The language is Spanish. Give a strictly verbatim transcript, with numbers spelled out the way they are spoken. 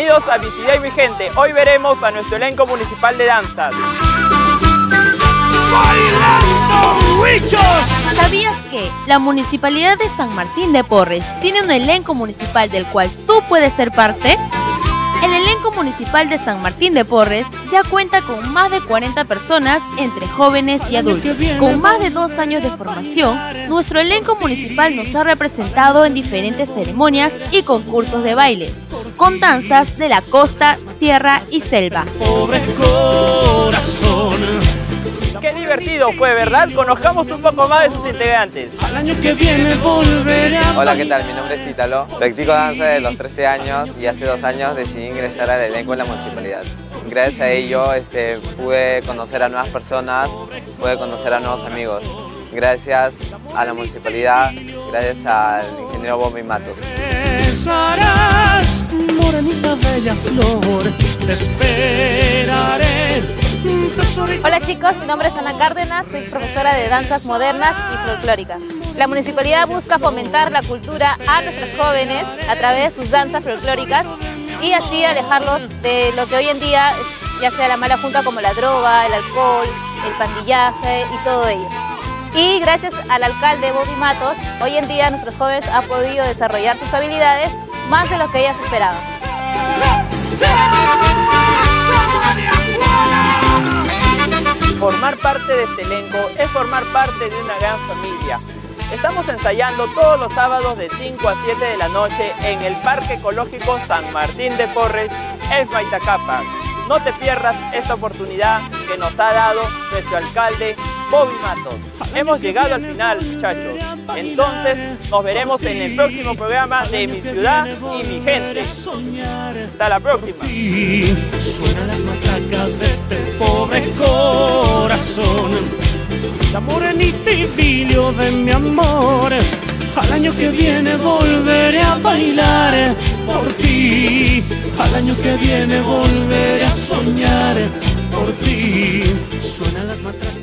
Bienvenidos a Mi Ciudad y Mi Gente. Hoy veremos a nuestro elenco municipal de danzas. ¡Bailando Huichos! ¿Sabías que la Municipalidad de San Martín de Porres tiene un elenco municipal del cual tú puedes ser parte? El elenco municipal de San Martín de Porres ya cuenta con más de cuarenta personas entre jóvenes y adultos. Con más de dos años de formación, nuestro elenco municipal nos ha representado en diferentes ceremonias y concursos de bailes, con danzas de la costa, sierra y selva. Pobre corazón. ¡Qué divertido fue, ¿verdad? Conozcamos un poco más de sus integrantes. Al año que viene volveré a... Hola, ¿qué tal? Mi nombre es Ítalo. Practico danza desde los trece años y hace dos años decidí ingresar al elenco de la municipalidad. Gracias a ello este, pude conocer a nuevas personas, pude conocer a nuevos amigos. Gracias a la municipalidad, gracias al ingeniero Bobby Matos. Besarás, morenita bella flor, te esperaré. Hola chicos, mi nombre es Ana Cárdenas, soy profesora de danzas modernas y folclóricas. La municipalidad busca fomentar la cultura a nuestros jóvenes a través de sus danzas folclóricas y así alejarlos de lo que hoy en día es, ya sea la mala junta como la droga, el alcohol, el pandillaje y todo ello. Y gracias al alcalde Bobby Matos, hoy en día nuestros jóvenes han podido desarrollar sus habilidades más de lo que ellas esperaban. Formar parte de este elenco es formar parte de una gran familia. Estamos ensayando todos los sábados de cinco a siete de la noche en el Parque Ecológico San Martín de Porres, en Maitacapa. No te pierdas esta oportunidad que nos ha dado nuestro alcalde Bobby Matos. Hemos llegado al final, muchachos. Entonces nos veremos en el próximo programa de Mi Ciudad y Mi Gente. Hasta la próxima. Suenan las matracas de este pobre corazón. La morenita y filio de mi amor. Al año que viene volveré a bailar por ti. Al año que viene volveré a soñar por ti. Suenan las matracas.